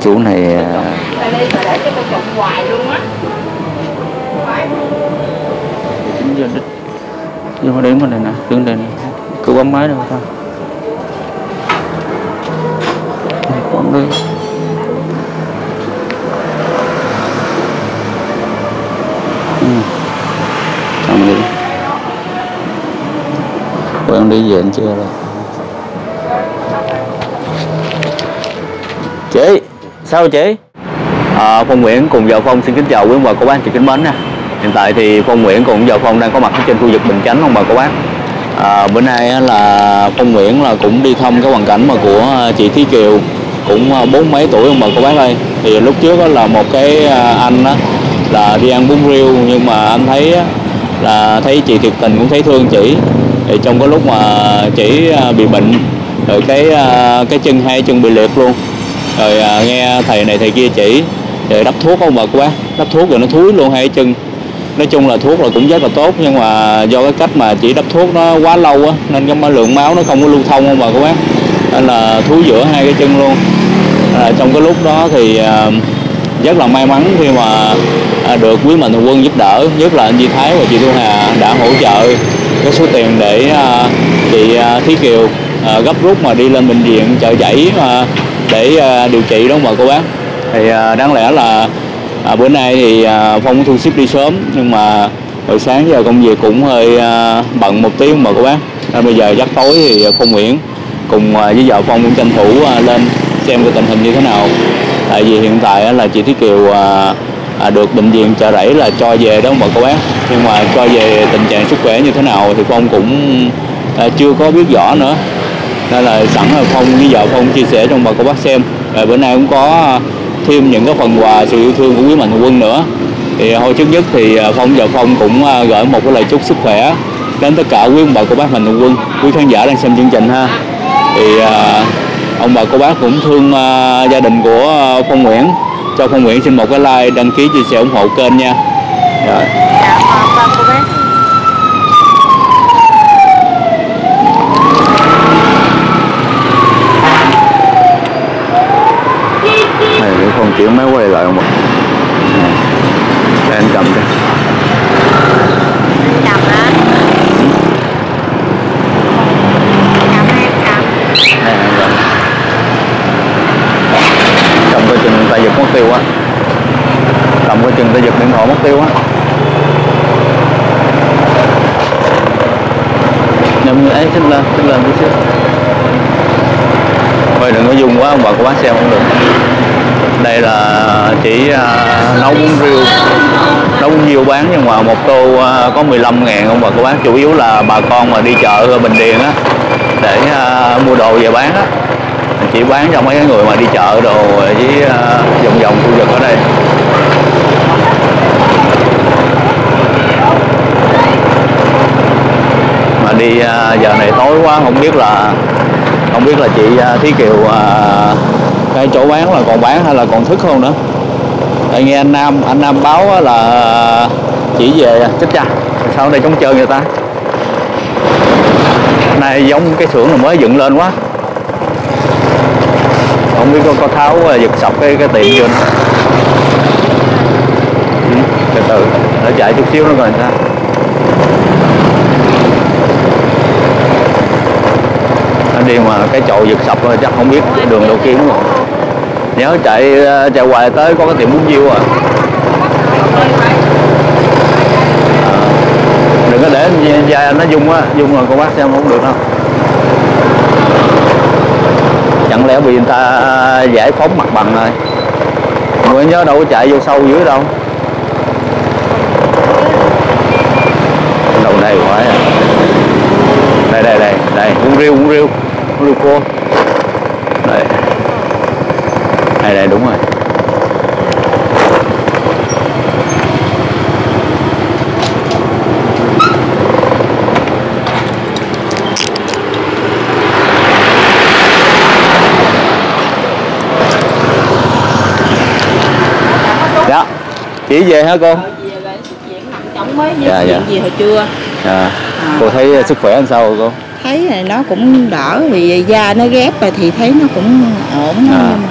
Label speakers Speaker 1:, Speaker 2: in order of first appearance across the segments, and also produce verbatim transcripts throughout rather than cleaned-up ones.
Speaker 1: Chú này chín giờ đích nhưng mà đến bên này nè, đứng đây cứ bấm máy đâu thôi. Quán đi. Ừ. Xong đi. Quán đi về anh chưa rồi. Chị, sao chị? À, Phong Nguyễn cùng vợ Phong xin kính chào quý ông bà cô bác chị kính mến nha. Hiện tại thì Phong Nguyễn cùng vợ Phong đang có mặt trên khu vực Bình Chánh ông bà cô bác. À, bữa nay là Phong Nguyễn là cũng đi thăm cái hoàn cảnh mà của chị Thí Kiều, cũng bốn mấy tuổi ông bà cô bác ơi. Thì lúc trước đó là một cái anh đó là đi ăn bún riêu, nhưng mà anh thấy là thấy chị thiệt tình cũng thấy thương chị. Thì trong cái lúc mà chị bị bệnh rồi cái cái chân hai chân bị liệt luôn, rồi nghe thầy này thầy kia chỉ rồi đắp thuốc ông bà cô bác, đắp thuốc rồi nó thúi luôn hai chân. Nói chung là thuốc là cũng rất là tốt, nhưng mà do cái cách mà chỉ đắp thuốc nó quá lâu á nên cái lượng máu nó không có lưu thông ông bà cô bác, nên là thúi giữa hai cái chân luôn. À, trong cái lúc đó thì à, rất là may mắn khi mà à, được quý mạnh thường quân giúp đỡ, nhất là anh Di Thái và chị Thu Hà đã hỗ trợ cái số tiền để à, chị à, Thí Kiều à, gấp rút mà đi lên bệnh viện Chợ Giấy à, để à, điều trị đó ông bà cô bác. Thì à, đáng lẽ là à, bữa nay thì à, Phong thu xếp đi sớm, nhưng mà hồi sáng giờ công việc cũng hơi à, bận một tiếng mà cô bác. À, bây giờ giấc tối thì Phong Nguyễn cùng à, với vợ Phong cũng tranh thủ à, lên xem cái tình hình như thế nào. Tại vì hiện tại là chị Thí Kiều à, à, được bệnh viện Chợ Rẫy là cho về đó mà cô bác, nhưng mà cho về tình trạng sức khỏe như thế nào thì Phong cũng à, chưa có biết rõ nữa, nên là sẵn là Phong với vợ Phong chia sẻ cho bà cô bác xem. Rồi bữa nay cũng có thêm những cái phần quà sự yêu thương của quý mạnh thường quân nữa. Thì hồi trước nhất thì Phong và Phong cũng gửi một cái lời chúc sức khỏe đến tất cả quý ông bà cô bác mạnh thường quân, quý khán giả đang xem chương trình ha. Thì à, ông bà cô bác cũng thương à, gia đình của Phong Nguyễn, cho Phong Nguyễn xin một cái like, đăng ký, chia sẻ, ủng hộ kênh nha. Rồi.
Speaker 2: Dạ, ba cô bác.
Speaker 1: Này để Phong chuyển máy quay lại không ạ? Đây anh cầm đây.
Speaker 2: Cầm hả? Cầm hay em cầm?
Speaker 1: Đây anh cầm. Cầm coi chừng tay giật mất tiêu á. Cầm coi chừng tay giật điện thoại mất tiêu á. Nhầm như ấy, xích lên, xích lên tí xíu. Thôi đừng có dùng quá ông bà cô bác xem không được. Đây là chỉ uh, nấu bún riêu, nấu bún riêu bán, nhưng mà một tô uh, có mười lăm ngàn ông bà cô bác. Chủ yếu là bà con mà đi chợ Bình Điền á để uh, mua đồ về bán á, chỉ bán cho mấy cái người mà đi chợ đồ với uh, vòng vòng khu vực ở đây. Mà đi uh, giờ này tối quá không biết là không biết là chị uh, Thí Kiều uh, cái chỗ bán là còn bán hay là còn thức không nữa. Tại nghe anh Nam anh Nam báo là chỉ về chết cha, sao ở đây trống trơn vậy ta. Này giống cái xưởng là mới dựng lên quá, không biết có, có tháo giật sập cái cái tiệm chưa. Ừ, từ từ để chạy chút xíu nữa coi sao. Đi mà cái chậu giật sập rồi chắc không biết đường đâu kiếm rồi. Nhớ chạy chạy hoài tới có cái tiệm bún riêu à. À đừng có để da nó dung á, dung rồi cô bác xem không được đâu. Chẳng lẽ vì người ta giải phóng mặt bằng rồi. Người nhớ đâu có chạy vô sâu dưới đâu. Đầu đây quá à. Đây đây đây đây bún riêu bún riêu bún riêu cua đây. Đây đây đúng rồi. Dạ chị về hả cô?
Speaker 2: Chồng mới
Speaker 1: dạ, dạ.
Speaker 2: gì hồi trưa.
Speaker 1: Dạ. À. Cô thấy sức khỏe làm sao rồi cô?
Speaker 2: Thấy là nó cũng đỡ, vì da nó ghép rồi thì thấy nó cũng ổn. À.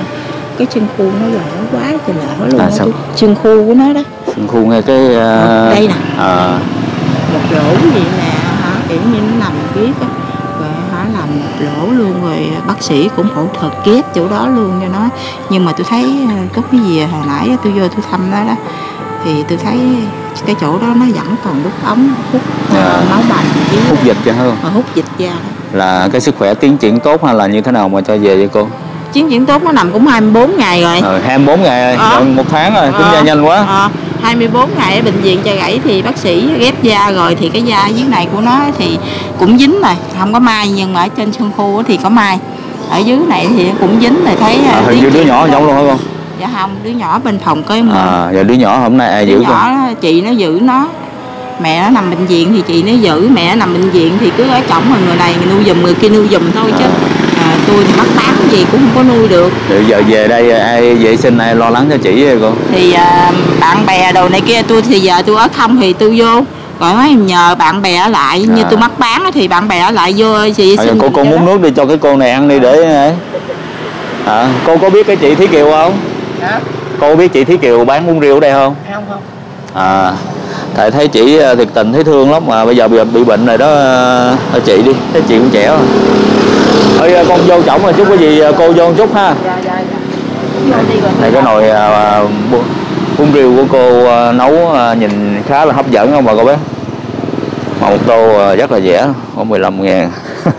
Speaker 2: cái chân khu nó lỡ quá thì lỡ luôn.
Speaker 1: À,
Speaker 2: đó
Speaker 1: sao?
Speaker 2: Chân khu của nó đó.
Speaker 1: Chân khu ngay cái uh...
Speaker 2: đây nè.
Speaker 1: À.
Speaker 2: Một lỗ vậy nè hả, kiểu như nó nằm biết á, rồi hả làm một lỗ luôn, rồi bác sĩ cũng phẫu thuật ghép chỗ đó luôn cho nó. Nhưng mà tôi thấy có cái gì hồi nãy tôi vô tôi thăm đó đó thì tôi thấy cái chỗ đó nó vẫn còn đút ống hút
Speaker 1: à,
Speaker 2: máu bầm chứ,
Speaker 1: hút dịch cho hơn,
Speaker 2: hút dịch ra đó.
Speaker 1: Là cái sức khỏe tiến triển tốt hay là như thế nào mà cho về vậy cô?
Speaker 2: Tiến triển tốt, nó nằm cũng hai mươi bốn ngày rồi.
Speaker 1: Ờ, hai mươi bốn ngày rồi,
Speaker 2: ờ.
Speaker 1: gần một tháng rồi, tính
Speaker 2: ờ.
Speaker 1: ra nhanh quá.
Speaker 2: ờ. hai mươi bốn ngày ở bệnh viện cho gãy thì bác sĩ ghép da rồi thì cái da dưới này của nó thì cũng dính rồi, không có mai, nhưng mà ở trên xương khu thì có mai, ở dưới này thì cũng dính rồi thấy.
Speaker 1: À, hình như đứa nhỏ giống luôn hả con?
Speaker 2: Dạ không, đứa nhỏ bên phòng có.
Speaker 1: À, giờ đứa nhỏ hôm nay ai giữ
Speaker 2: con? Đứa nhỏ
Speaker 1: con?
Speaker 2: Chị nó giữ nó, mẹ nó nằm bệnh viện thì chị nó giữ, mẹ nó nằm bệnh viện thì cứ ở chổng, mà người này người nuôi giùm, người kia nuôi giùm thôi chứ. À, tôi thì bắt bán gì cũng không có nuôi được.
Speaker 1: Rồi giờ về đây ai vệ sinh, ai lo lắng cho chị vậy cô?
Speaker 2: Thì à, bạn bè đồ này kia, tôi thì giờ tôi ở không thì tôi vô, rồi mấy nhờ bạn bè ở lại. À. Như tôi mắc bán thì bạn bè ở lại vô chị
Speaker 1: à, cô cô muốn đó. Nước đi cho cái cô này ăn đi để à, cô có biết cái chị Thí Kiều không?
Speaker 2: Hả?
Speaker 1: Cô biết chị Thí Kiều bán bún riêu ở đây không?
Speaker 2: Không không.
Speaker 1: À, tại thấy chị thiệt tình thấy thương lắm, mà bây giờ bị, bị bệnh rồi đó. À, chị đi, thấy chị cũng trẻ rồi. Thôi con vô chổng rồi chút có gì cô vô một chút ha.
Speaker 2: Dạ dạ dạ.
Speaker 1: Này cái nồi à, bún riêu của cô à, nấu à, nhìn khá là hấp dẫn không bà cô bé? Mà một tô à, rất là rẻ, có mười lăm ngàn.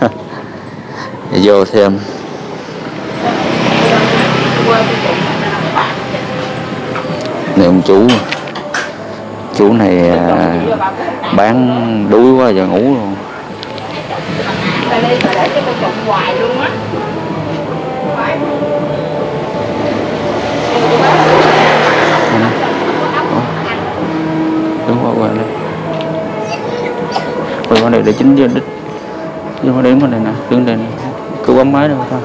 Speaker 1: Vô xem. Này ông chú Chú này à, bán đuối quá giờ ngủ luôn. Đứng qua qua đây. Quay qua đây để chính cho đích. Đứng qua đây, đứng đây nè, đứng đây nè. Cứ bấm máy đâu thôi.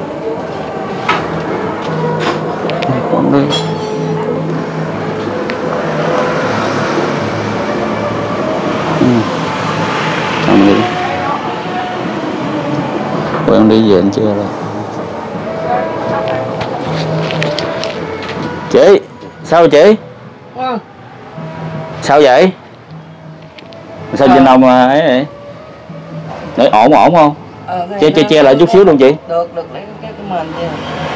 Speaker 1: Bấm đi. Ừ. Ăn đi. Quen đi về anh chưa rồi. Chị, sao chị?
Speaker 2: Ừ.
Speaker 1: Sao vậy? Sao trên đông ấy vậy? Để ổn ổn không?
Speaker 2: Ờ,
Speaker 1: che che che lại chút xíu luôn chị.
Speaker 2: Được được, lấy cái cái mền đi.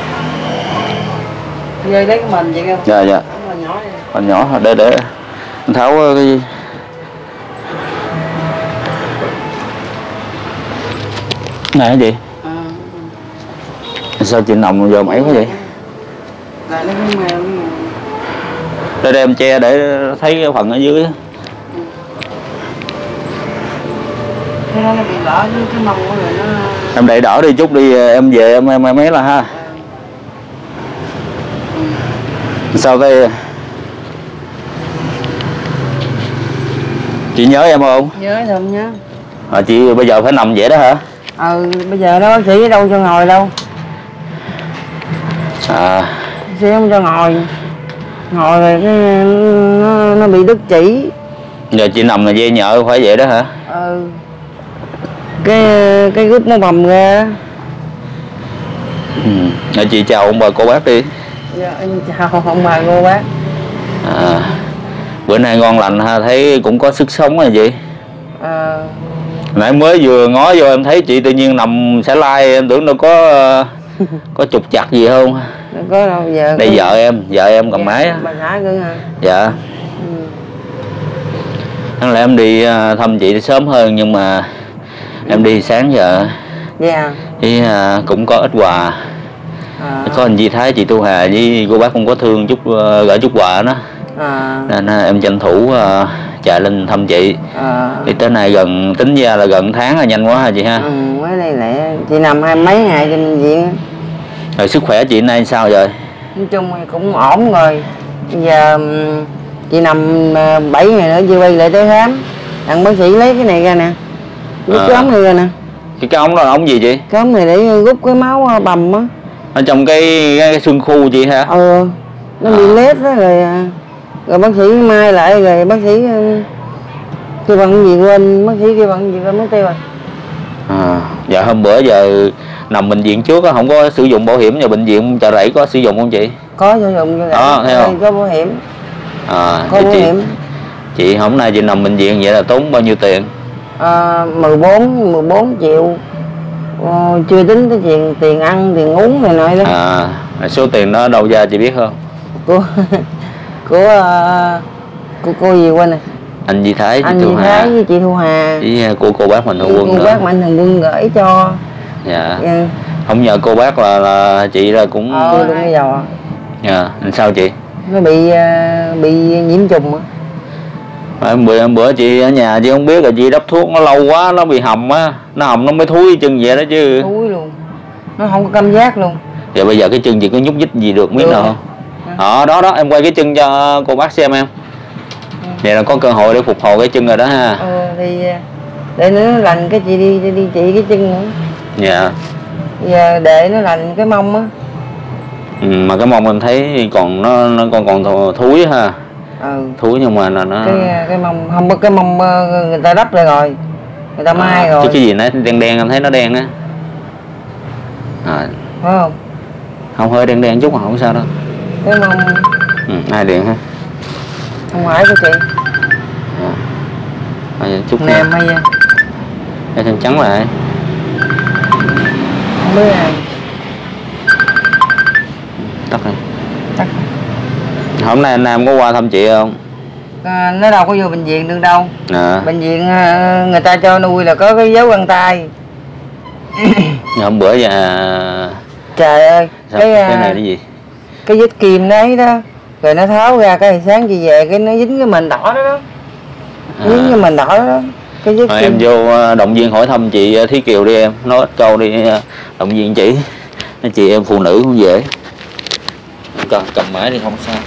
Speaker 2: Rơi lấy cái mền vậy không?
Speaker 1: Dạ dạ.
Speaker 2: Còn nhỏ đi.
Speaker 1: Còn nhỏ để để anh tháo cái gì? Này cái gì?
Speaker 2: À.
Speaker 1: Sao chị nằm giờ mấy quá vậy?
Speaker 2: Lại lấy cái mền.
Speaker 1: Để đem che để thấy cái phần ở dưới.
Speaker 2: Cái đó nó bị lỡ với cái mông của người nó.
Speaker 1: Em đẩy đỡ đi chút đi, em về em em em ấy là ha. Ừ. Sao đây? Chị nhớ em không?
Speaker 2: Nhớ không nhớ.
Speaker 1: À, chị bây giờ phải nằm vậy đó hả?
Speaker 2: Ừ, bây giờ đó bác sĩ đâu cho ngồi đâu.
Speaker 1: À.
Speaker 2: Bác sĩ không cho ngồi. Ngồi rồi cái nó, nó bị đứt chỉ.
Speaker 1: Giờ chị nằm là dây nhợ phải vậy đó hả?
Speaker 2: Ừ. Cái cái gút nó bầm ra.
Speaker 1: Ừ. Để chị chào ông bà cô bác đi.
Speaker 2: Dạ, em chào ông bà cô bác.
Speaker 1: À, bữa nay ngon lành ha, thấy cũng có sức sống rồi chị.
Speaker 2: À.
Speaker 1: Nãy mới vừa ngó vô em thấy chị tự nhiên nằm xả lai, em tưởng đâu có có trục chặt gì không?
Speaker 2: Đâu có đâu, giờ
Speaker 1: đây vợ em, vợ em cầm
Speaker 2: dạ,
Speaker 1: máy á.
Speaker 2: bà xã cơ hả?
Speaker 1: Dạ.
Speaker 2: Ừ.
Speaker 1: Đáng lẽ em đi thăm chị sớm hơn nhưng mà em đi sáng giờ.
Speaker 2: Dạ.
Speaker 1: Thì cũng có ít quà. À. Có anh Di Thái, chị Tu Hà với cô bác cũng có thương chút, gửi chút quà đó. À. Nên em tranh thủ uh, chạy lên thăm chị. À. Thì tới nay gần, tính ra là gần tháng là nhanh quá hả chị ha?
Speaker 2: Ừ, mới đây lại chị nằm hai mấy ngày trên bệnh viện.
Speaker 1: Rồi sức khỏe chị nay sao rồi?
Speaker 2: Nói chung thì cũng ổn rồi. Bây giờ chị nằm bảy ngày nữa chị quay lại tới khám. Thằng bác sĩ lấy cái này ra nè, rút à. Cái ống này ra nè.
Speaker 1: Cái cái ống đó là ống gì chị?
Speaker 2: Cái ống này để rút cái máu bầm á.
Speaker 1: Ở trong cái, cái, cái xương khu chị hả?
Speaker 2: Ừ, nó à. Bị lết đó rồi. Rồi bác sĩ mai lại rồi bác sĩ kêu bằng gì quên, bác sĩ kêu bằng gì quên mất tiêu rồi.
Speaker 1: À, dạ hôm bữa giờ nằm bệnh viện trước á, không có sử dụng bảo hiểm, và bệnh viện Chợ Rẫy có sử dụng không chị?
Speaker 3: Có sử dụng cho
Speaker 1: đó, thấy không?
Speaker 3: có bảo hiểm.
Speaker 1: À,
Speaker 3: có bảo
Speaker 1: chị,
Speaker 3: hiểm.
Speaker 1: Chị hôm nay chị nằm bệnh viện vậy là tốn bao nhiêu tiền?
Speaker 3: À, mười bốn triệu. Ờ, chưa tính tới tiền tiền ăn, tiền uống này nọ đó.
Speaker 1: À, số tiền đó đâu ra chị biết không?
Speaker 3: Của của uh, của cô gì quên này.
Speaker 1: Anh Di Thái, chị
Speaker 3: anh
Speaker 1: Thu
Speaker 3: Di
Speaker 1: Hà.
Speaker 3: Thái với chị Thu Hà.
Speaker 1: Với cô cô bác Mạnh Thường Quân.
Speaker 3: Cô bác Mạnh Thường Quân gửi cho.
Speaker 1: Dạ.
Speaker 3: Dạ.
Speaker 1: Không nhờ cô bác là, là chị là cũng.
Speaker 3: Ờ, đừng có dò.
Speaker 1: Dạ. Sao chị?
Speaker 3: Nó bị uh, bị nhiễm trùng á.
Speaker 1: À, bữa, bữa chị ở nhà chị không biết là chị đắp thuốc nó lâu quá nó bị hầm á, nó hầm nó mới thúi chân vậy đó chứ.
Speaker 3: Thúi luôn, nó không có cảm giác luôn.
Speaker 1: Vậy bây giờ cái chân chị có nhúc nhích gì được miếng nào không? Ờ à, đó đó em quay cái chân cho cô bác xem em. Ừ. Vậy là có cơ hội để phục hồi cái chân rồi đó ha.
Speaker 3: Ờ thì để nó lành cái chị đi đi trị cái chân nữa.
Speaker 1: Dạ.
Speaker 3: Giờ để nó lành cái mông á.
Speaker 1: Ừ, mà cái mông em thấy còn nó nó còn còn thúi ha.
Speaker 3: Ừ.
Speaker 1: Thúi nhưng mà là nó
Speaker 3: cái cái mông không có cái mông người ta đắp lại rồi, người ta mai à, rồi.
Speaker 1: Chứ cái gì nó đen đen em thấy nó đen á. À.
Speaker 3: Phải không?
Speaker 1: Không, hơi đen đen chút mà không sao đâu.
Speaker 3: Cái mông.
Speaker 1: Ừ, ai điện ha?
Speaker 3: Không phải của chị.
Speaker 1: À, chút
Speaker 3: nam hay vậy?
Speaker 1: Cái thân trắng lại.
Speaker 3: Không biết à.
Speaker 1: Tắt rồi.
Speaker 3: Tắt.
Speaker 1: Hôm nay anh Nam có qua thăm chị không?
Speaker 3: À, nó đâu có vô bệnh viện được đâu.
Speaker 1: À.
Speaker 3: Bệnh viện người ta cho nuôi là có cái dấu găng tay.
Speaker 1: Hôm bữa giờ.
Speaker 3: Trời ơi.
Speaker 1: Sao?
Speaker 3: Cái,
Speaker 1: cái này là gì?
Speaker 3: Cái vết kim đấy đó. Rồi nó tháo ra cái sáng chị về cái nó dính cái mền đỏ đó đó. À. Dính cái mền đỏ đó, đó. Cái vết
Speaker 1: Rồi
Speaker 3: kim.
Speaker 1: em vô động viên hỏi thăm chị Thí Kiều đi em. Nói ít câu đi động viên chị. Chị em phụ nữ cũng dễ. Cầm, cầm mãi thì không sao.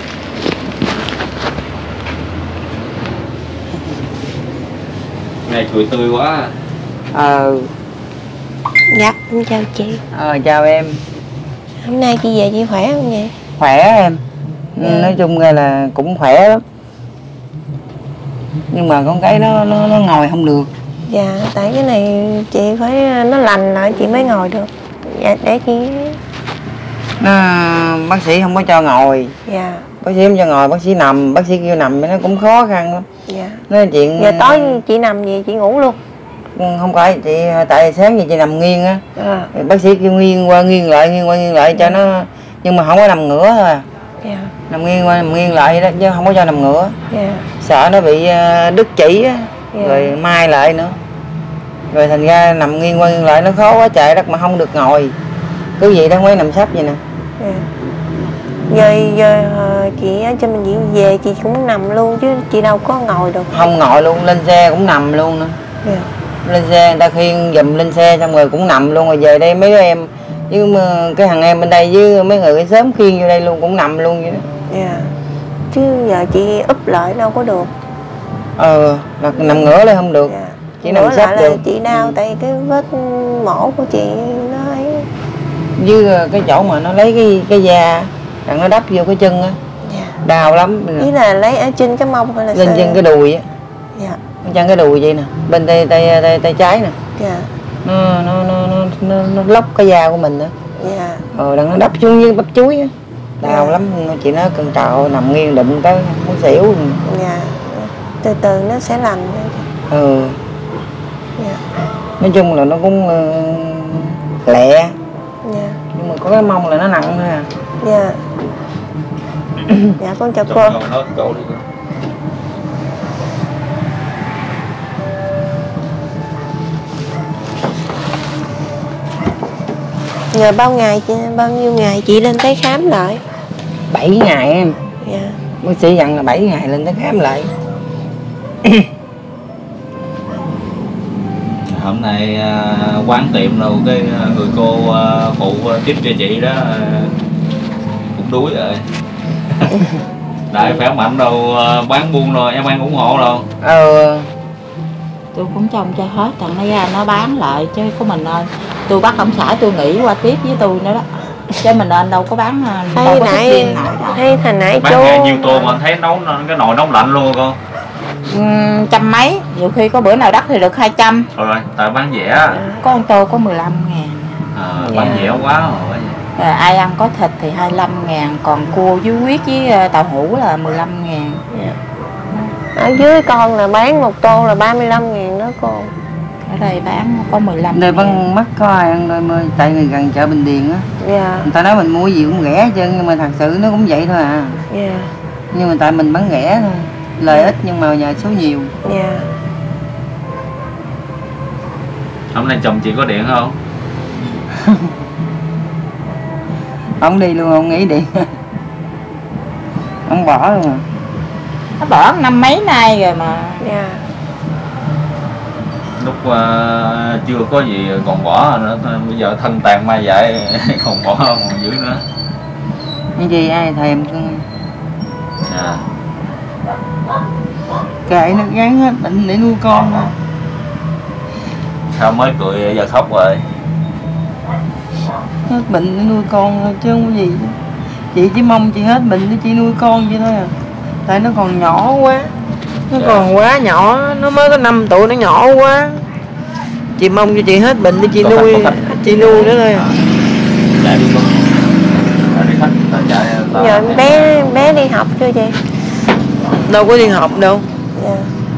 Speaker 1: Ngày cười tươi quá.
Speaker 3: Ờ.
Speaker 4: Dạ, em chào chị.
Speaker 3: Ờ, chào em.
Speaker 4: Hôm nay chị về chị khỏe không vậy?
Speaker 3: Khỏe em.
Speaker 4: Ừ.
Speaker 3: Nói chung ra là cũng khỏe lắm. Nhưng mà con cái nó nó nó ngồi không được.
Speaker 4: Dạ, tại cái này chị phải nó lành lại chị mới ngồi được. Dạ, để chị.
Speaker 3: Nó bác sĩ không có cho ngồi.
Speaker 4: Dạ.
Speaker 3: Bác sĩ không cho ngồi, bác sĩ nằm, bác sĩ kêu nằm nó cũng khó khăn lắm.
Speaker 4: Dạ.
Speaker 3: Nói chuyện.
Speaker 4: Giờ tối chị nằm gì chị ngủ luôn?
Speaker 3: Không phải chị, tại sáng giờ chị nằm nghiêng á.
Speaker 4: À.
Speaker 3: Bác sĩ kêu nghiêng qua nghiêng lại, nghiêng qua nghiêng lại cho nó, nhưng mà không có nằm ngửa thôi à.
Speaker 4: Dạ.
Speaker 3: Nằm nghiêng qua nằm nghiêng lại đó chứ không có cho nằm ngửa.
Speaker 4: Dạ.
Speaker 3: Sợ nó bị đứt chỉ á.
Speaker 4: Dạ.
Speaker 3: Rồi mai lại nữa. Rồi thành ra nằm nghiêng qua nghiêng lại nó khó quá trời đất mà không được ngồi. Cứ vậy đó mới nằm sấp vậy nè.
Speaker 4: Dạ. Giờ, giờ chị ở trên bệnh viện về chị cũng nằm luôn chứ chị đâu có ngồi được.
Speaker 3: Không ngồi luôn, lên xe cũng nằm luôn nữa.
Speaker 4: Dạ.
Speaker 3: Lên xe người ta khiêng giùm lên xe xong rồi cũng nằm luôn, rồi về đây mấy đứa em với cái thằng em bên đây với mấy người sớm khiêng vô đây luôn cũng nằm luôn vậy đó.
Speaker 4: Dạ. Chứ giờ chị úp lại đâu có được.
Speaker 3: Ờ, là nằm ngửa lại không được.
Speaker 4: Dạ.
Speaker 3: Chỉ nằm sấp được.
Speaker 4: Chị đau ừ. Tại cái vết mổ của chị nó ấy.
Speaker 3: Với cái chỗ mà nó lấy cái cái da đặng nó đắp vô cái chân á.
Speaker 4: Dạ.
Speaker 3: Đau lắm.
Speaker 4: Ý là lấy ở trên cái mông hay là
Speaker 3: lên trên cái đùi á.
Speaker 4: Dạ.
Speaker 3: Chân cái đùi vậy nè, bên tay tay tay, tay trái nè.
Speaker 4: Dạ.
Speaker 3: Nó nó nó nó nó, nó lóc cái da của mình nữa.
Speaker 4: Dạ.
Speaker 3: Ờ, đặng nó đắp xuống như bắp chuối á. Đau dạ. lắm, chị nói cần trào nằm nghiêng đụng tới muốn xỉu.
Speaker 4: Dạ. Từ từ nó sẽ lành.
Speaker 3: Ừ.
Speaker 4: Dạ.
Speaker 3: Nói chung là nó cũng uh, lẹ.
Speaker 4: Dạ.
Speaker 3: Nhưng mà có cái mông là nó nặng thôi à.
Speaker 4: Dạ. Dạ con chào cô. Nhờ bao ngày chị, bao nhiêu ngày chị lên tới khám lại?
Speaker 3: bảy ngày em.
Speaker 4: Dạ.
Speaker 3: Bác sĩ dặn là bảy ngày lên tới khám lại.
Speaker 1: Hôm nay uh, quán tiệm đâu cái người cô uh, phụ uh, tiếp cho chị đó uh, cũng đuối rồi. Đại khỏe mạnh đâu uh, bán buôn rồi em ăn ủng hộ đâu.
Speaker 3: Ờ.
Speaker 2: Tôi cũng trông cho hết, thằng nó ra nó bán lại chứ có mình ơi. Tôi bắt ông xã tôi nghỉ qua tiếp với tôi nữa đó. Chứ mình nên đâu có bán
Speaker 4: hay
Speaker 2: đâu có
Speaker 4: nãy hay thằng nãy
Speaker 1: bán ngày nhiêu tô mà thấy nấu cái nồi nóng lạnh luôn con.
Speaker 2: Uhm, trăm mấy, nhiều khi có bữa nào đắt thì được hai trăm.
Speaker 1: Rồi, tại bán rẻ.
Speaker 2: Có con tô có mười lăm ngàn.
Speaker 1: À,
Speaker 2: Dạ.
Speaker 1: bán dẻo quá rồi.
Speaker 2: À, ai ăn có thịt thì hai mươi lăm ngàn, còn cua với huyết với ờ, tàu hũ là mười lăm ngàn.
Speaker 4: Dạ. Ở dưới con là bán một tô là ba mươi lăm ngàn đó cô.
Speaker 2: Ở đây bán có mười lăm
Speaker 3: Đây
Speaker 2: ngàn.
Speaker 3: vẫn mắc có ai ăn đôi mươi, tại người gần chợ Bình Điền á.
Speaker 4: Dạ.
Speaker 3: Người ta nói mình mua gì cũng rẻ hết trơn, nhưng mà thật sự nó cũng vậy thôi à.
Speaker 4: Dạ.
Speaker 3: Nhưng mà tại mình bán rẻ thôi, lời ít nhưng mà nhà số nhiều.
Speaker 4: Dạ.
Speaker 1: Hôm nay chồng chị có điện không?
Speaker 3: Ông đi luôn, ông nghỉ điện. Ông bỏ luôn à.
Speaker 2: Nó bỏ năm mấy nay rồi mà.
Speaker 4: Dạ.
Speaker 1: Lúc uh, chưa có gì còn bỏ nữa, bây giờ thân tàn ma dại còn bỏ còn dữ nữa.
Speaker 3: Cái gì ai thèm cưng.
Speaker 1: À.
Speaker 3: Kệ nó gán hết bệnh để nuôi con thôi.
Speaker 1: Sao mới cười giờ khóc rồi?
Speaker 3: Hết bệnh để nuôi con thôi chứ không có gì. Chị chỉ mong chị hết bệnh để chị nuôi con vậy thôi à. Tại nó còn nhỏ quá. Nó
Speaker 1: Dạ.
Speaker 3: còn quá nhỏ, nó mới có năm tuổi, nó nhỏ quá. Chị mong cho chị hết bệnh để chị
Speaker 1: Có
Speaker 3: nuôi,
Speaker 1: khách, có khách.
Speaker 3: chị nuôi nó thôi à.
Speaker 1: Chạy đi con. Chạy đi khách, ta chạy ta.
Speaker 4: Giờ bé bé đi học chưa chị?
Speaker 3: Đâu có đi học đâu.
Speaker 4: Dạ.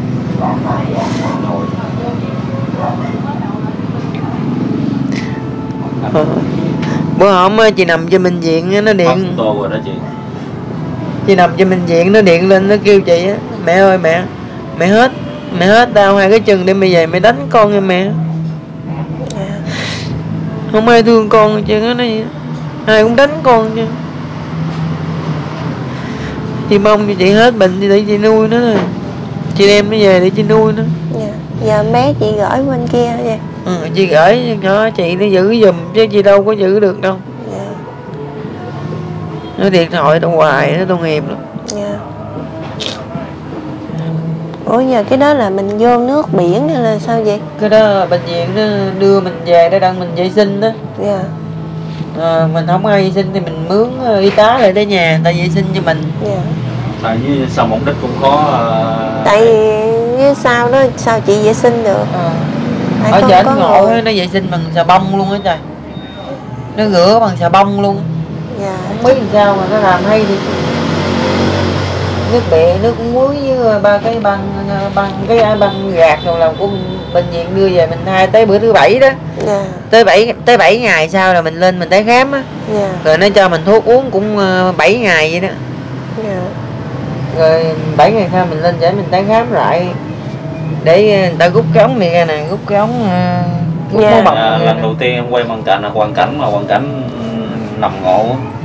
Speaker 3: Ờ. Bữa hôm á, chị nằm trên bệnh viện á, nó
Speaker 1: Điện.
Speaker 3: điện.
Speaker 1: Tô rồi đó chị.
Speaker 3: Chị nằm trên bệnh viện nó điện lên nó kêu chị á, mẹ ơi mẹ, mẹ hết, mẹ hết đau hai cái chân để mẹ về mẹ đánh con nha mẹ.
Speaker 4: Dạ.
Speaker 3: Không ai thương con hết trơn á, nó vậy. Ai cũng đánh con chứ. Chị mong cho chị hết bệnh thì để chị nuôi nó thôi. Chị đem nó về để chị nuôi nó.
Speaker 4: Dạ. Giờ bé chị gửi bên kia vậy.
Speaker 3: Ừ, chị gửi cho chị nó giữ giùm chứ chị đâu có giữ được đâu.
Speaker 4: Dạ.
Speaker 3: Nó điện thoại đâu hoài nó tội nghiệp lắm.
Speaker 4: Dạ. Ủa giờ cái đó là mình vô nước biển hay là sao vậy?
Speaker 3: Cái đó bệnh viện nó đưa mình về để đăng mình vệ sinh đó.
Speaker 4: Dạ.
Speaker 3: À, mình không ai vệ sinh thì mình mướn y tá lại đến nhà người ta vệ sinh cho mình.
Speaker 4: Dạ.
Speaker 1: Tại với sao mộng đích cũng có. Uh...
Speaker 4: Tại với sao đó sao chị vệ sinh được?
Speaker 3: À.
Speaker 4: Tại
Speaker 3: Ở
Speaker 4: không
Speaker 3: trên
Speaker 4: có
Speaker 3: ngộ
Speaker 4: người.
Speaker 3: nó vệ sinh bằng xà bông luôn á trời. Nó rửa bằng xà bông luôn.
Speaker 4: Dạ.
Speaker 3: Không biết làm sao mà nó làm hay thì nước bẹ nước muối với ba cái băng băng cái băng gạt rồi là của bệnh viện đưa về mình thay tới bữa thứ bảy đó.
Speaker 4: Dạ.
Speaker 3: Tới bảy tới bảy ngày sau là mình lên mình tái khám á.
Speaker 4: Dạ.
Speaker 3: Rồi nó cho mình thuốc uống cũng bảy ngày vậy đó.
Speaker 4: Dạ.
Speaker 3: Rồi bảy ngày sau mình lên để mình tái khám lại để người ta rút cái ống này ra nè, rút cái ống uh, rút
Speaker 4: Dạ.
Speaker 3: máu bầm
Speaker 1: À,
Speaker 3: ra
Speaker 1: lần
Speaker 3: nè.
Speaker 1: đầu tiên em quay hoàn cảnh là hoàn cảnh mà hoàn cảnh nằm ngộ.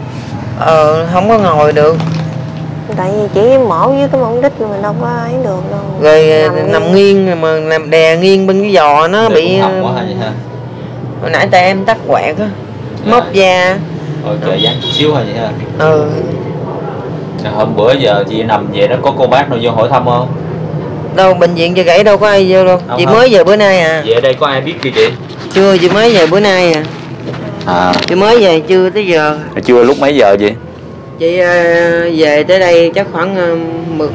Speaker 3: Ờ không có ngồi được.
Speaker 4: Tại vì chỉ mổ với cái mỏng đít mà mình đâu có ấy được đâu.
Speaker 3: Rồi nằm,
Speaker 4: Nằm
Speaker 3: nằm nghiêng mà làm đè nghiêng bên cái giò nó
Speaker 1: Để
Speaker 3: bị
Speaker 1: cũng hầm quá hay vậy ha.
Speaker 3: hồi nãy tay em tắc quẹt á,
Speaker 1: Dạ.
Speaker 3: móc da.
Speaker 1: Rồi trời dán chút xíu hay vậy ha.
Speaker 3: Ừ.
Speaker 1: Rồi hôm bữa giờ chị nằm về đó có cô bác nào vô hỏi thăm không?
Speaker 3: Đâu bệnh viện cho gãy đâu có ai vô đâu.
Speaker 1: Không,
Speaker 3: Chị
Speaker 1: không.
Speaker 3: mới về bữa nay à.
Speaker 1: Về đây có ai biết chưa chị?
Speaker 3: Chưa, chị mới về bữa nay à.
Speaker 1: À.
Speaker 3: Chị mới về chưa tới giờ.
Speaker 1: Chưa lúc mấy giờ chị?
Speaker 3: Chị uh, về tới đây chắc khoảng uh, mười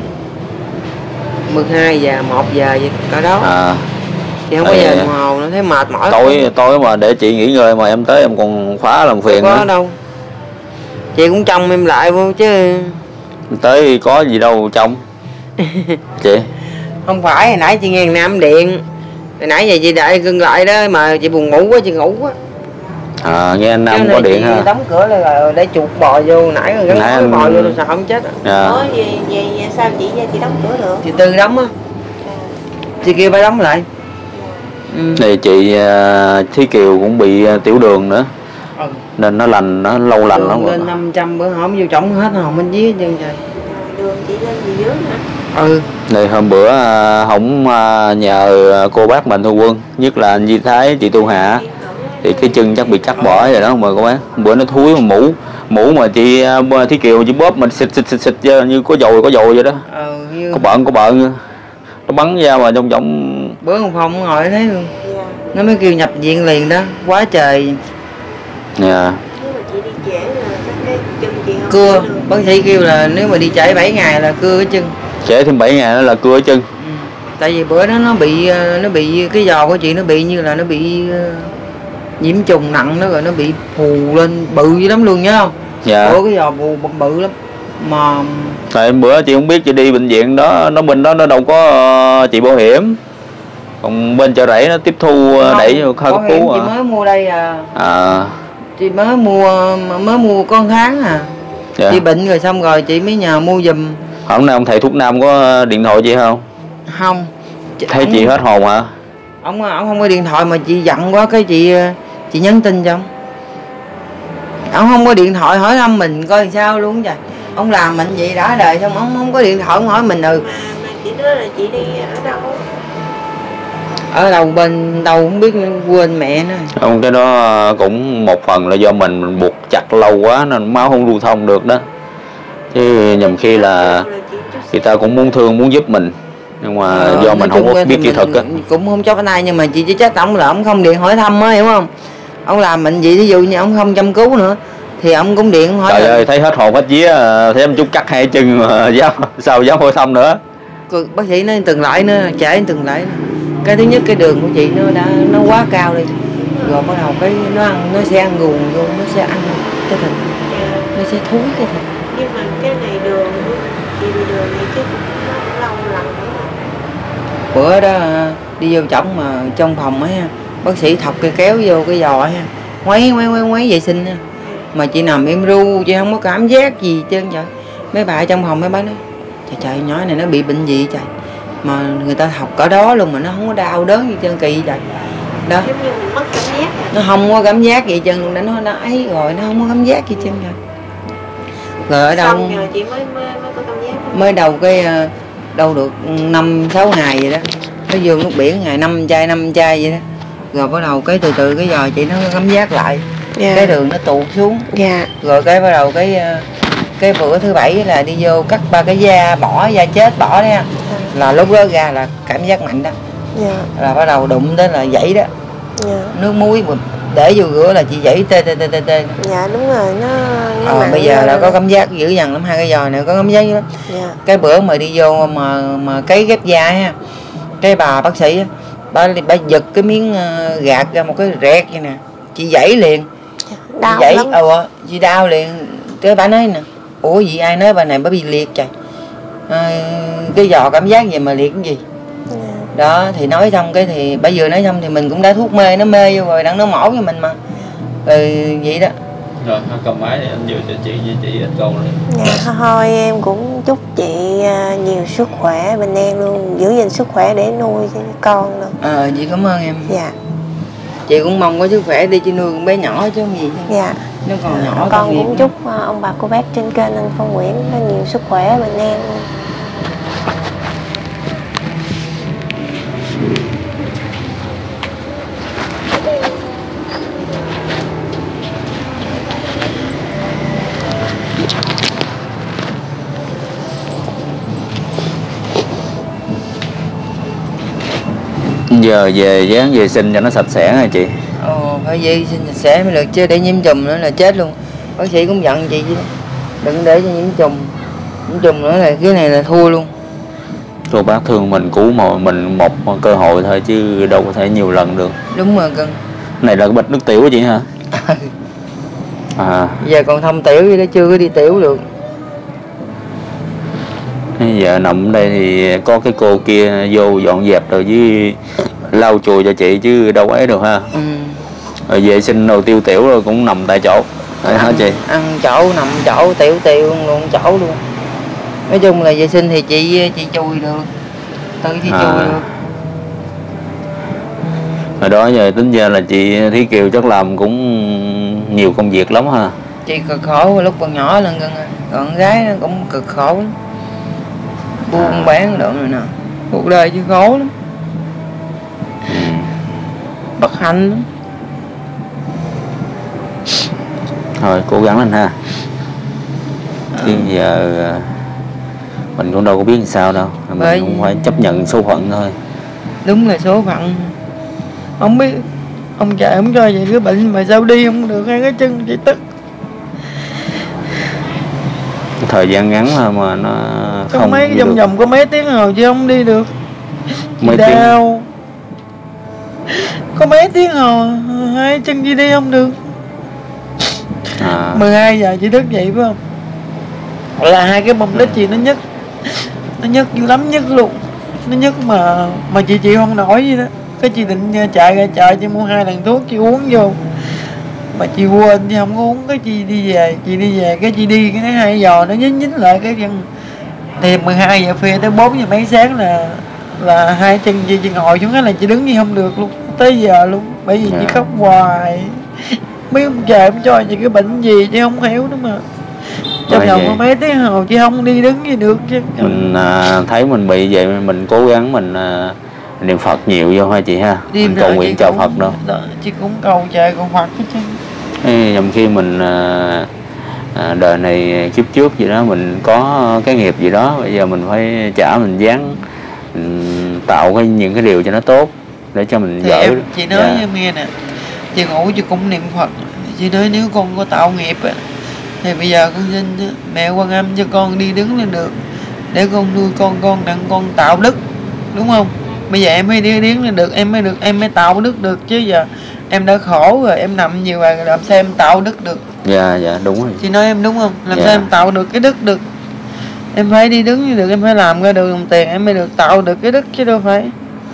Speaker 3: mười hai giờ, một giờ vậy cả đó.
Speaker 1: À.
Speaker 3: Chị không có
Speaker 1: Ê,
Speaker 3: giờ đồng hồ nó thấy mệt mỏi.
Speaker 1: Tối tối mà để chị nghỉ ngơi mà em tới em còn khóa làm phiền
Speaker 3: Không có
Speaker 1: nữa.
Speaker 3: đâu. Chị cũng trông em lại vô chứ.
Speaker 1: Tới thì có gì đâu trông. Chị.
Speaker 3: Không phải, hồi nãy chị nghe thằng Nam điện. Hồi nãy giờ chị đợi cưng lại đó mà chị buồn ngủ quá chị ngủ quá.
Speaker 1: À nghe anh
Speaker 3: Chứ
Speaker 1: Nam
Speaker 3: này
Speaker 1: có điện
Speaker 3: chị
Speaker 1: ha.
Speaker 3: đóng cửa lại rồi để chuột bò vô nãy rồi gắn
Speaker 1: Nãy
Speaker 3: cái
Speaker 1: anh-
Speaker 3: bò vô sao không chết.
Speaker 1: Dạ.
Speaker 2: Ủa vậy, vậy, vậy sao chị ra chị đóng cửa được?
Speaker 3: Chị Tư đóng á. Chị kia phải đóng lại. Ừ.
Speaker 1: Thì chị uh, Thí Kiều cũng bị uh, tiểu đường nữa.
Speaker 3: Ừ.
Speaker 1: Nên nó lành, nó lâu lành lắm
Speaker 3: Đường
Speaker 1: rồi.
Speaker 3: lên năm trăm bữa hổm vô trống hết hồn bên dưới hết trơn trời.
Speaker 2: Đường chị lên gì dưới hả?
Speaker 3: Ừ.
Speaker 1: Này hôm bữa uh, hổng uh, nhờ cô bác Mạnh Thường Quân, nhất là anh Di Thái, chị Tu Hạ, thì cái chân chắc bị cắt bỏ rồi đó không mời cô bác. Bữa nó thúi mà mũ mũ mà chị uh, Thí Kiều chị bóp mình xịt xịt xịt xịt như có dồi có dồi vậy đó.
Speaker 3: Ừ, như
Speaker 1: Có bợn có bợn nó bắn ra mà trong trong
Speaker 3: bữa không phòng ngồi thấy luôn.
Speaker 2: Dạ.
Speaker 3: Nó mới kêu nhập viện liền đó, quá trời.
Speaker 1: nhà.
Speaker 2: Nếu mà chị đi trễ là chắc cái chân chị không
Speaker 3: Cưa,
Speaker 2: được.
Speaker 3: bác sĩ kêu là nếu mà đi trễ bảy ngày là cưa cái chân.
Speaker 1: Trễ thêm bảy ngày nữa là cưa chân.
Speaker 3: Ừ. Tại vì bữa đó nó bị nó bị cái giò của chị nó bị như là nó bị nhiễm trùng nặng đó rồi nó bị phù lên bự dữ lắm luôn nhớ không?
Speaker 1: Dạ.
Speaker 3: Ủa cái giò phù bự, bự lắm mà.
Speaker 1: Tại bữa chị không biết, chị đi bệnh viện đó, nó bên đó nó đâu có uh, chị bảo hiểm, còn bên Chợ Rẫy nó tiếp thu uh, đẩy vô khoa cấp cứu.
Speaker 3: Chị à. mới mua đây à.
Speaker 1: À.
Speaker 3: Chị mới mua mới mua con tháng à. Dạ. Chị bệnh rồi xong rồi chị mới nhờ mua giùm.
Speaker 1: Hôm nay ông thầy thuốc nam có điện thoại chị không?
Speaker 3: Không.
Speaker 1: Chị, thấy ông, chị hết hồn hả?
Speaker 3: Ông ông không có điện thoại mà chị giận quá cái chị chị nhắn tin cho ông. Ông không có điện thoại hỏi thăm mình coi làm sao luôn vậy. Ông làm mình vậy đã đời xong ông không có điện thoại ông hỏi mình. Ừ.
Speaker 4: Mà, mà chị nói là chị đi ở đâu?
Speaker 3: Ở đâu bên đâu không biết, quên mẹ nữa.
Speaker 1: Ông cái đó cũng một phần là do mình buộc chặt lâu quá nên máu không lưu thông được đó. Chứ nhầm khi là người ta cũng muốn thương, muốn giúp mình, nhưng mà ờ, do mình không có biết kỹ thuật á.
Speaker 3: Cũng không cho cái này, nhưng mà chị chỉ trách ông là ông không điện hỏi thăm á, hiểu không? Ông làm mình vậy, ví dụ như ông không chăm cứu nữa thì ông cũng điện hỏi.
Speaker 1: Trời ơi, thấy hết hồn hết vía, thấy em chút cắt hai chân mà dám sao dám hỏi thăm nữa.
Speaker 3: Bác sĩ nói từng lại nữa, trễ từng lại nữa. Cái thứ nhất cái đường của chị nó đã nó quá cao đi, rồi bắt đầu cái nó ăn nó sẽ ăn nguồn luôn, nó sẽ ăn cái thịt, nó sẽ thúi cái thịt.
Speaker 4: Nhưng mà cái này đường chị bị đường này chứ nó lâu lần nữa.
Speaker 3: Bữa đó đi vô chổng mà trong phòng ấy, bác sĩ thọc cây kéo vô cái giò ha, ngoáy ngoáy ngoáy ngoáy vệ sinh ha. Mà chị nằm im ru, chị không có cảm giác gì trơn vậy. Mấy bà trong phòng mấy bà nói trời trời, nhỏ này nó bị bệnh gì trời, mà người ta học cỡ đó luôn mà nó không có đau đớn gì trơn, kỳ vậy đó.
Speaker 4: Giống như mình mất cảm giác.
Speaker 3: Nó không có cảm giác gì trơn, nó nó ấy rồi nó không có cảm giác gì trơn rồi. Rồi ở đâu
Speaker 4: xong rồi chị mới, mới, mới có cảm giác.
Speaker 3: Mới đầu cái đâu được năm sáu ngày vậy đó, nó vô nước biển ngày năm chai năm chai vậy đó. Rồi bắt đầu cái từ từ cái giờ chị nó có cảm giác lại. Yeah. Cái đường nó tụt xuống. Yeah. Rồi cái bắt đầu cái cái bữa thứ bảy là đi vô cắt ba cái da bỏ, da chết bỏ đấy. Yeah. Là lúc đó ra là cảm giác mạnh đó. Yeah. Là bắt đầu đụng tới là dãy đó. Yeah. Nước muối để vô rửa là chị dãy tê tê tê tê tê.
Speaker 4: Dạ đúng rồi, nó, nó
Speaker 3: à, bây giờ là có cảm giác dữ dằn lắm, hai cái giò này có cảm giác lắm. Yeah. Cái bữa mà đi vô mà mà cấy ghép da ha, cái bà bác sĩ bà bà giật cái miếng uh, gạt ra một cái rẹt vậy nè, chị dãy liền.
Speaker 4: Đau
Speaker 3: chị dãy
Speaker 4: lắm.
Speaker 3: ờ chị đau liền. Cái bà nói nè, ủa gì ai nói bà này bà bị liệt trời, à, cái giò cảm giác gì mà liệt cái gì. Yeah. Đó thì nói xong cái thì bà vừa nói xong thì mình cũng đã thuốc mê, nó mê vô rồi đang nó mổ cho mình mà. Ừ, vậy đó.
Speaker 1: Rồi cầm máy để anh vừa cho chị với chị ít câu này.
Speaker 4: Dạ thôi em cũng chúc chị nhiều sức khỏe bình an luôn, giữ gìn sức khỏe để nuôi con luôn.
Speaker 3: Ờ à, chị cảm ơn em.
Speaker 4: Dạ.
Speaker 3: Chị cũng mong có sức khỏe đi chị nuôi con bé nhỏ chứ không gì.
Speaker 4: Dạ.
Speaker 3: Nó còn nhỏ.
Speaker 4: Con cũng nữa. Chúc ông bà cô bác trên kênh anh Phong Nguyễn có nhiều sức khỏe bình an luôn.
Speaker 1: Giờ về dán vệ sinh cho nó sạch sẽ hả chị?
Speaker 3: Ồ, phải vệ sinh sạch sẽ mới được chứ để nhiễm trùng nữa là chết luôn. Bác sĩ cũng giận chị chứ, đừng để cho nhiễm trùng, nhiễm trùng nữa là cái này là thua luôn.
Speaker 1: Cô bác thương mình cứu mà mình một cơ hội thôi chứ đâu có thể nhiều lần được.
Speaker 3: Đúng rồi cưng.
Speaker 1: Này là cái bịch nước tiểu của chị hả? À.
Speaker 3: Giờ còn thông tiểu vậy đó, chưa có đi tiểu được.
Speaker 1: Giờ nằm ở đây thì có cái cô kia vô dọn dẹp rồi với lau chùi cho chị chứ đâu ấy được ha. Ừ. Rồi vệ sinh đồ tiêu tiểu rồi cũng nằm tại chỗ. Đấy hả chị?
Speaker 3: Ăn chỗ, nằm chỗ, tiểu tiêu luôn, chỗ luôn. Nói chung là vệ sinh thì chị chị chùi được, tự chị à. Chùi được.
Speaker 1: Hồi đó giờ tính ra là chị Thí Kiều chắc làm cũng nhiều công việc lắm ha.
Speaker 3: Chị cực khổ lúc còn nhỏ lần gần, còn con gái nó cũng cực khổ lắm. Buôn à. Bán được rồi nè, cuộc đời chứ khổ lắm. Ừ. Bất hạnh lắm.
Speaker 1: Thôi cố gắng lên ha. Chứ à. Giờ mình cũng đâu có biết làm sao đâu, mình Bởi... cũng phải chấp nhận số phận thôi.
Speaker 3: Đúng là số phận. Không biết ông trời không cho vậy, cái bệnh mà sao đi không được hai cái chân chị tức.
Speaker 1: Thời gian ngắn thôi mà nó
Speaker 3: có
Speaker 1: không
Speaker 3: mấy vòng vòng có mấy tiếng rồi chứ không đi được. Chị mấy đau tiếng... có mấy tiếng hồ hai chân chị đi không được.
Speaker 1: À.
Speaker 3: mười hai giờ chị thức dậy phải không? Là hai cái bông đít chị nó nhức, nó nhức dữ lắm, nhức luôn, nó nhức mà mà chị chịu không nổi gì đó. Cái chị định chạy ra chợ chị mua hai làn thuốc chị uống vô, mà chị quên chị không có uống. Cái chị đi về, chị đi về cái chị đi cái hai giò nó nhín nhín lại cái chân. Thì mười hai giờ khuya tới bốn giờ mấy sáng là là hai chân chị, chị ngồi xuống cái là chị đứng như không được luôn tới giờ luôn, bởi vì chị khóc hoài. Mấy ông trời không cho chị cái bệnh gì chứ không hiểu nữa mà. Trong vòng có mấy tiếng hồ chị không đi đứng gì được chứ.
Speaker 1: Mình à, thấy mình bị vậy mình cố gắng mình à, niệm Phật nhiều vô ha chị ha. Mình cầu nguyện chào Phật đâu.
Speaker 3: Chị cũng cầu trời cầu Phật hết chứ.
Speaker 1: Trong khi mình à, à, đời này kiếp trước gì đó mình có cái nghiệp gì đó, bây giờ mình phải trả, mình dán, mình tạo cái những cái điều cho nó tốt để cho mình gỡ.
Speaker 3: Em, chị nói với em nghe nè, chị ngủ chị cũng niệm Phật. Chị nói nếu con có tạo nghiệp á thì bây giờ con xin mẹ Quan Âm cho con đi đứng lên được để con nuôi con con đặng con tạo đức, đúng không? Bây giờ em mới đi đứng lên được, em mới được, em mới tạo đức được chứ. Giờ em đã khổ rồi, em nằm nhiều rồi, làm sao em tạo đức được?
Speaker 1: Dạ dạ đúng rồi.
Speaker 3: Chị nói em đúng không? Làm
Speaker 1: dạ.
Speaker 3: sao em tạo được cái đức được? Em phải đi đứng được, em phải làm ra được đồng tiền em mới được tạo được cái đức chứ đâu phải.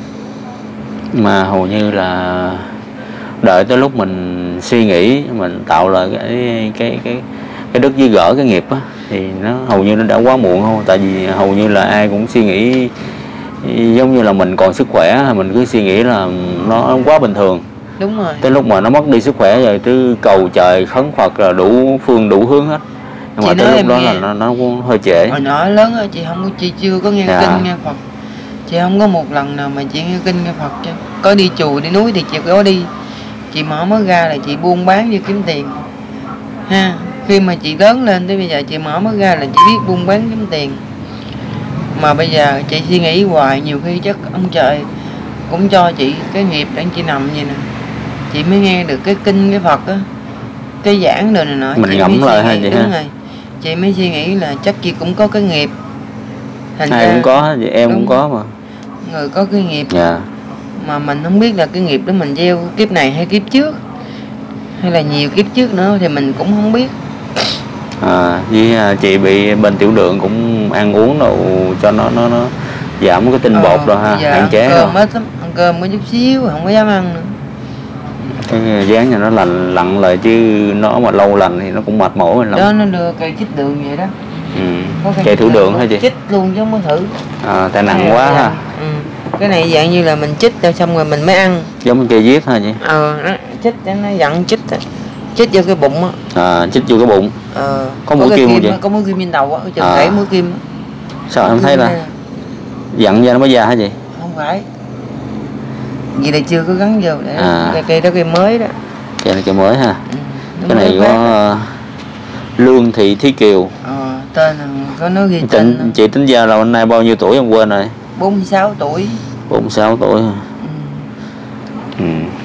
Speaker 1: Mà hầu như là đợi tới lúc mình suy nghĩ mình tạo lại cái cái cái cái đức với gỡ cái nghiệp á thì nó hầu như nó đã quá muộn không. Tại vì hầu như là ai cũng suy nghĩ giống như là mình còn sức khỏe, mình cứ suy nghĩ là nó quá bình thường.
Speaker 3: Đúng rồi.
Speaker 1: Tới lúc mà nó mất đi sức khỏe rồi cứ cầu trời khấn Phật là đủ phương đủ hướng hết. Nhưng chị mà tới lúc đó nghe, là nó nó cũng hơi trễ.
Speaker 3: Hồi nhỏ lớn rồi chị không chị chưa có nghe dạ. kinh nghe Phật. Chị không có một lần nào mà chị nghe kinh nghe Phật chứ. Có đi chùa đi núi thì chị có đi. Chị mở mới ra là chị buôn bán để kiếm tiền ha. Khi mà chị lớn lên tới bây giờ chị mở mới ra là chị biết buôn bán kiếm tiền. Mà bây giờ chị suy nghĩ hoài, nhiều khi chắc ông trời cũng cho chị cái nghiệp đang chị nằm vậy nè, chị mới nghe được cái kinh cái Phật á, cái giảng rồi này nọ.
Speaker 1: Mình ngẫm lại hay vậy ha.
Speaker 3: Rồi. Chị mới suy nghĩ là chắc chị cũng có cái nghiệp.
Speaker 1: Thành ai ra, cũng có, vậy em đúng, cũng có mà.
Speaker 3: Người có cái nghiệp.
Speaker 1: Dạ.
Speaker 3: Mà mình không biết là cái nghiệp đó mình gieo kiếp này hay kiếp trước, hay là nhiều kiếp trước nữa thì mình cũng không biết.
Speaker 1: À, với chị bị bệnh tiểu đường cũng ăn uống đâu cho nó nó nó giảm cái tinh ờ, bột rồi ha, hạn chế
Speaker 3: cơm hết lắm, ăn cơm có chút xíu không có dám ăn nữa.
Speaker 1: Cái dáng nhà nó lạnh lặn lại chứ nó mà lâu lành thì nó cũng mệt mỏi lắm.
Speaker 3: Đó nó đưa cây chích đường vậy đó.
Speaker 1: Ừ. Cây thử đường hả chị?
Speaker 3: Chích luôn chứ không có thử.
Speaker 1: À, tại nặng quá ha.
Speaker 3: Ừ. Cái này dạng như là mình chích rồi xong rồi mình mới ăn.
Speaker 1: Giống cây viết hả chị?
Speaker 3: Ờ, nó chích nó dặn chích á. Chích vô cái bụng á.
Speaker 1: À, chích vô cái bụng.
Speaker 3: Ờ.
Speaker 1: Có mũi kim không chị?
Speaker 3: Có mũi kim trên đầu á, chừng gãy mũi kim á.
Speaker 1: Sao em thấy là dặn ra nó mới ra hả chị?
Speaker 3: Không phải. Vậy là chưa có gắn vô để
Speaker 1: à.
Speaker 3: cây, cây đó cây mới đó.
Speaker 1: Cây này cây mới ha.
Speaker 3: Ừ,
Speaker 1: cái này có uh, Lương Thị Thí Kiều.
Speaker 3: Ờ, tên là có nó ghi
Speaker 1: tên.
Speaker 3: tên.
Speaker 1: Chị tính ra là hôm nay bao nhiêu tuổi em quên rồi.
Speaker 3: bốn mươi sáu tuổi.
Speaker 1: bốn mươi sáu tuổi. Ừ. Ừ.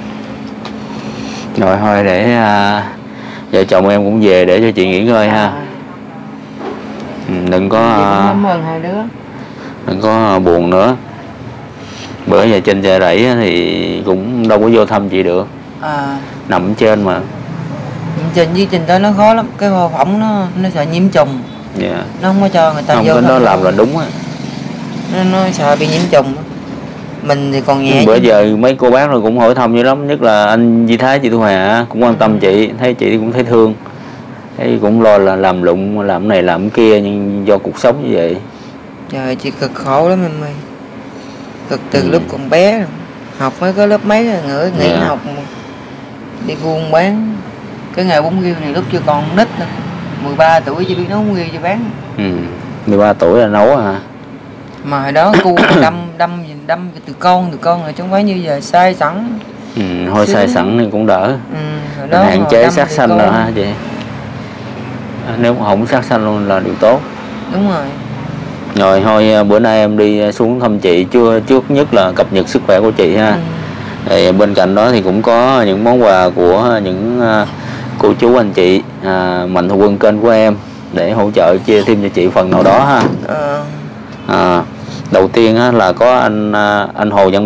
Speaker 1: Rồi thôi để uh, vợ chồng em cũng về để cho chị nghỉ ngơi ha. À. Ừ, đừng có uh,
Speaker 3: cảm ơn hai đứa.
Speaker 1: Đừng có uh, buồn nữa. Bữa giờ trên chợ rẫy thì cũng đâu có vô thăm chị được.
Speaker 3: À.
Speaker 1: Nằm trên mà.
Speaker 3: Trên với trên đó nó khó lắm, cái hoa phỏng nó nó sợ nhiễm trùng.
Speaker 1: Dạ. Yeah.
Speaker 3: Nó không có cho người ta
Speaker 1: không,
Speaker 3: vô.
Speaker 1: Không, cái đó làm là đúng á.
Speaker 3: Nó, nó sợ bị nhiễm trùng. Mình thì còn nhẹ.
Speaker 1: Bữa giờ mấy cô bác rồi cũng hỏi thăm dữ lắm, nhất là anh Di Thái, chị Thu Hà cũng quan tâm chị, thấy chị cũng thấy thương. Thấy cũng lo là làm lụng, làm này làm kia nhưng do cuộc sống như vậy.
Speaker 3: Trời chị cực khổ lắm em ơi. Cực từ
Speaker 1: ừ.
Speaker 3: lúc còn bé rồi. Học mới có lớp mấy rồi ngỡ nghỉ yeah. học đi buôn bán. Cái nghề bún riêu này lúc chưa còn nít nữa. mười ba tuổi chỉ biết nấu bún riêu cho bán.
Speaker 1: Ừ. mười ba tuổi là nấu à.
Speaker 3: Mà hồi đó cu đâm đâm đâm từ con từ con rồi chứ không phải như giờ sai sẵn.
Speaker 1: Ừ, thôi sai sẵn thì cũng đỡ.
Speaker 3: Ừ, hồi đó
Speaker 1: hạn chế sát sanh rồi ha chị. Nếu không sát sanh luôn là điều tốt.
Speaker 3: Đúng rồi.
Speaker 1: Rồi thôi bữa nay em đi xuống thăm chị, chưa trước nhất là cập nhật sức khỏe của chị ha. Ừ. Thì bên cạnh đó thì cũng có những món quà của những uh, cô chú anh chị uh, mạnh thường quân kênh của em để hỗ trợ chia thêm cho chị phần nào đó ha.
Speaker 3: Ừ.
Speaker 1: À, đầu tiên á, là có anh uh, anh Hồ Văn Bình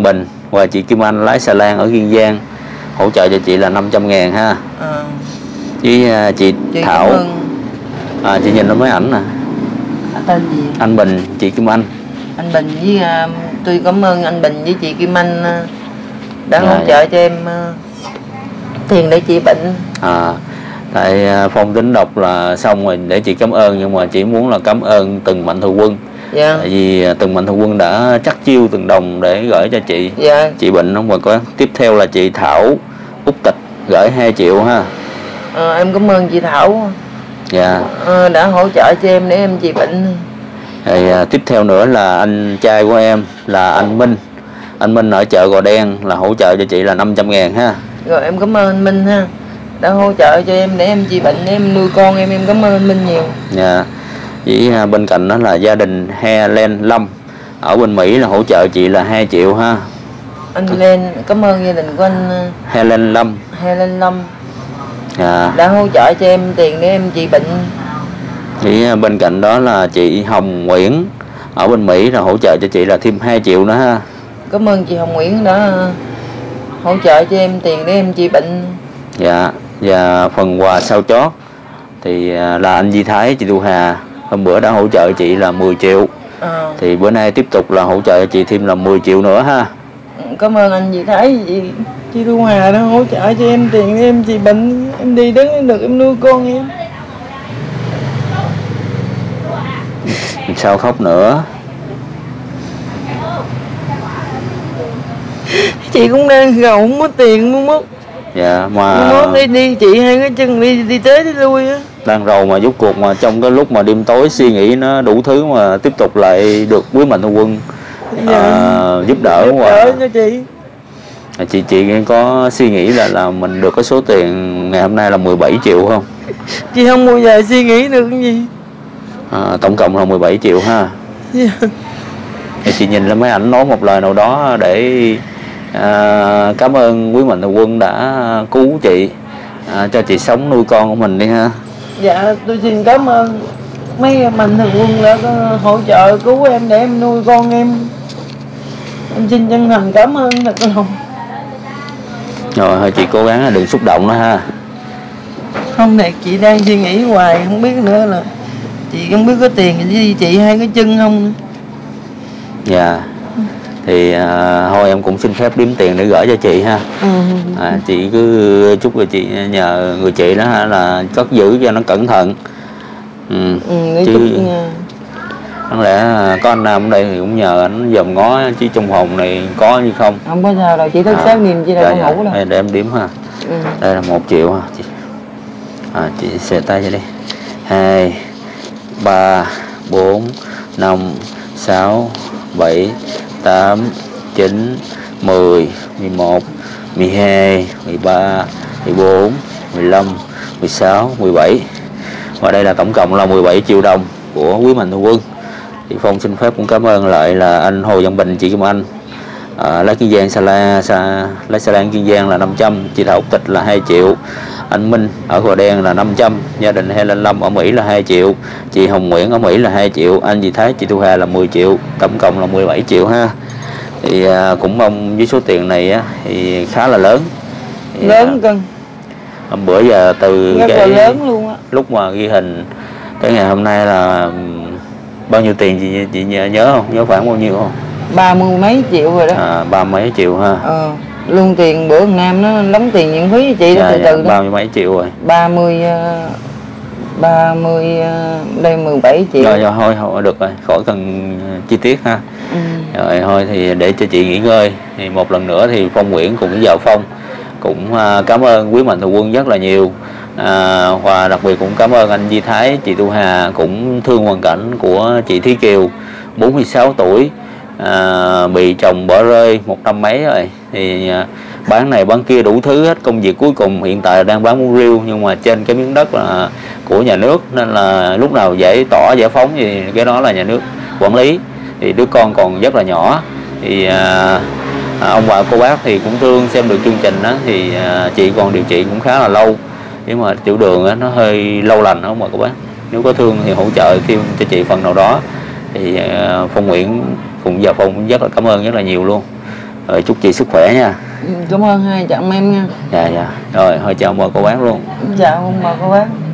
Speaker 1: và chị Kim Anh lái xà lan ở Kiên Giang hỗ trợ cho chị là năm trăm ngàn ha.
Speaker 3: À.
Speaker 1: Với à, chị,
Speaker 3: chị
Speaker 1: Thảo à, chị nhìn nó mấy ảnh nè.
Speaker 3: Tên gì?
Speaker 1: Anh Bình, chị Kim Anh.
Speaker 3: Anh Bình với uh, tôi cảm ơn anh Bình với chị Kim Anh uh, đã
Speaker 1: dạ,
Speaker 3: hỗ trợ cho em uh, tiền để chị bệnh.
Speaker 1: À, tại Phong tính đọc là xong rồi để chị cảm ơn, nhưng mà chị muốn là cảm ơn từng mạnh thường quân.
Speaker 3: Dạ.
Speaker 1: Tại vì từng mạnh thường quân đã chắc chiêu từng đồng để gửi cho chị.
Speaker 3: Dạ.
Speaker 1: Chị bệnh không bà có. Tiếp theo là chị Thảo Úc Tịch gửi hai triệu ha.
Speaker 3: À, em cảm ơn chị Thảo.
Speaker 1: Dạ.
Speaker 3: À, đã hỗ trợ cho em để em trị bệnh.
Speaker 1: Thì à, tiếp theo nữa là anh trai của em là anh Minh. Anh Minh ở chợ Gò Đen là hỗ trợ cho chị là năm trăm ngàn ha.
Speaker 3: Rồi em cảm ơn anh Minh ha, đã hỗ trợ cho em để em trị bệnh, để em nuôi con em, em cảm ơn anh Minh nhiều.
Speaker 1: Dạ. Với à, bên cạnh đó là gia đình Helen Lâm ở bên Mỹ là hỗ trợ chị là hai triệu ha.
Speaker 3: Anh Lên cảm ơn gia đình của anh
Speaker 1: Helen Lâm.
Speaker 3: Helen Lâm.
Speaker 1: Dạ.
Speaker 3: Đã hỗ trợ cho em tiền để em trị bệnh.
Speaker 1: Thì bên cạnh đó là chị Hồng Nguyễn ở bên Mỹ là hỗ trợ cho chị là thêm hai triệu nữa ha.
Speaker 3: Cảm ơn chị Hồng Nguyễn đã hỗ trợ cho em tiền để em trị bệnh.
Speaker 1: Dạ. Và phần quà sau chót thì là anh Di Thái, chị Thu Hà hôm bữa đã hỗ trợ chị là mười triệu. À. Thì bữa nay tiếp tục là hỗ trợ cho chị thêm là mười triệu nữa ha.
Speaker 3: Cảm ơn anh Di Thái, chị, chị Thu Hà đã hỗ trợ cho em tiền để em trị bệnh, em đi đứng em được, em nuôi con em.
Speaker 1: Sao khóc nữa?
Speaker 3: Chị cũng đang gầu không có tiền muốn mất.
Speaker 1: Dạ mà
Speaker 3: muốn đi đi chị hai cái chân đi đi tới đi lui á.
Speaker 1: Đang rầu mà rốt cuộc mà trong cái lúc mà đêm tối suy nghĩ nó đủ thứ mà tiếp tục lại được quý mạnh thường quân dạ. à, giúp đỡ
Speaker 3: giúp
Speaker 1: và
Speaker 3: đỡ cho chị.
Speaker 1: Chị chị có suy nghĩ là là mình được cái số tiền ngày hôm nay là mười bảy triệu không?
Speaker 3: Chị không bao giờ suy nghĩ được cái gì.
Speaker 1: À, tổng cộng là mười bảy triệu ha.
Speaker 3: Yeah.
Speaker 1: Thì chị nhìn lên mấy ảnh nói một lời nào đó để à, cảm ơn quý mạnh thường quân đã cứu chị, à, cho chị sống nuôi con của mình đi ha.
Speaker 3: Dạ tôi xin cảm ơn mấy mạnh thường quân đã có hỗ trợ cứu em để em nuôi con em. Em xin chân thành cảm ơn thật lòng.
Speaker 1: Rồi thôi chị cố gắng đừng xúc động nữa ha.
Speaker 3: Không thiệt, chị đang suy nghĩ hoài không biết nữa là chị không biết có tiền gì chị hay cái chân không.
Speaker 1: Dạ. Thì à, thôi em cũng xin phép đếm tiền để gửi cho chị ha. Ừ. À, chị cứ chúc cho chị nhờ người chị đó ha, là cất giữ cho nó cẩn thận. Ừ. Ừ, chứ đáng lẽ có anh Nam ở đây thì cũng nhờ anh dòm ngó chứ trong hồn này có như không.
Speaker 3: Không có sao đâu, chị thức à, sáng niềm chị đâu dạ, có ngủ đâu.
Speaker 1: Để em đếm ha. Ừ. Đây là một triệu ha chị. À, chị xòe tay cho đi. Hai, ba, bốn, năm, sáu, bảy, tám, chín, mười, mười một, mười hai, mười ba, mười bốn, mười lăm, mười sáu, mười bảy. Và đây là tổng cộng là mười bảy triệu đồng của quý mạnh thường quân. Thì Phong xin phép cũng cảm ơn lại là anh Hồ Văn Bình, chị Kim Anh à, lái Kiên Giang, Sa La, Sa, lái Sa Lan Kiên Giang là năm trăm, chị Thảo Úc Tịch là hai triệu, anh Minh ở Gò Đen là năm trăm, gia đình Helen Lâm ở Mỹ là hai triệu, chị Hồng Nguyễn ở Mỹ là hai triệu, anh Di Thái, chị Thu Hà là mười triệu, tổng cộng là mười bảy triệu ha. Thì à, cũng mong với số tiền này á, thì khá là lớn. Thì,
Speaker 3: lớn cân.
Speaker 1: Hôm bữa giờ từ
Speaker 3: rất
Speaker 1: cái
Speaker 3: là lớn luôn á.
Speaker 1: Lúc mà ghi hình tới ngày hôm nay là bao nhiêu tiền chị, chị nhớ không? Nhớ khoảng bao nhiêu không?
Speaker 3: Ba mươi mấy triệu rồi đó.
Speaker 1: À, ba mấy triệu ha.
Speaker 3: Ờ, luôn tiền bữa Nam nó đóng tiền miễn phí cho chị đó, dạ, từ dạ, từ đó.
Speaker 1: Ba mươi mấy triệu rồi.
Speaker 3: Ba mươi, ba mươi, đây mười bảy triệu.
Speaker 1: Rồi, rồi thôi, thôi được rồi, khỏi cần chi tiết ha. Ừ. Rồi thôi thì để cho chị nghỉ ngơi. Thì một lần nữa thì Phong Nguyễn cùng với vợ Phong cũng cảm ơn quý mạnh thường quân rất là nhiều. À, và đặc biệt cũng cảm ơn anh Di Thái, chị Thu Hà cũng thương hoàn cảnh của chị Thúy Kiều bốn mươi sáu tuổi, à, bị chồng bỏ rơi một năm mấy rồi, thì à, bán này bán kia đủ thứ hết, công việc cuối cùng hiện tại đang bán bún riêu nhưng mà trên cái miếng đất là của nhà nước, nên là lúc nào giải tỏa giải phóng thì cái đó là nhà nước quản lý. Thì đứa con còn rất là nhỏ, thì à, à, ông bà cô bác thì cũng thương xem được chương trình đó, thì à, chị còn điều trị cũng khá là lâu. Nhưng mà tiểu đường á, nó hơi lâu lành không mà các bác, nếu có thương thì hỗ trợ thêm cho chị phần nào đó. Thì uh, Phong Nguyễn cùng giờ Phong rất là cảm ơn rất là nhiều luôn. Rồi chúc chị sức khỏe nha.
Speaker 3: Cảm ơn hai chồng em nha.
Speaker 1: Dạ dạ. Rồi thôi chào ông bà cô bác luôn.
Speaker 3: Chào ông bà cô bác.